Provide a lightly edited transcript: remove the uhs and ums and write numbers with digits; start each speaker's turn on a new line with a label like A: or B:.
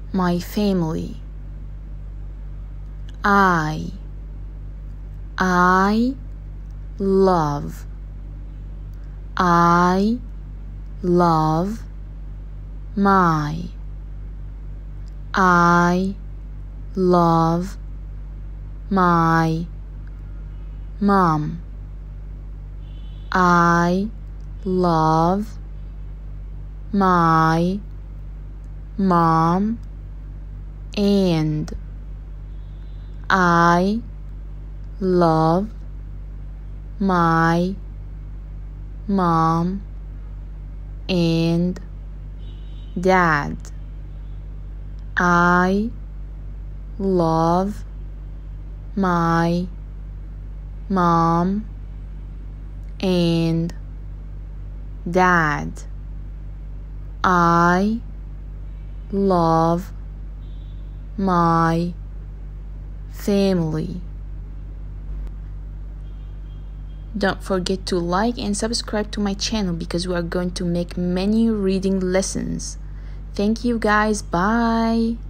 A: my family. I love. I love my. I love my mom. I love my mom and I love my mom and dad. I love my mom and dad. I love my family. Don't forget to like and subscribe to my channel because we are going to make many reading lessons. Thank you guys. Bye.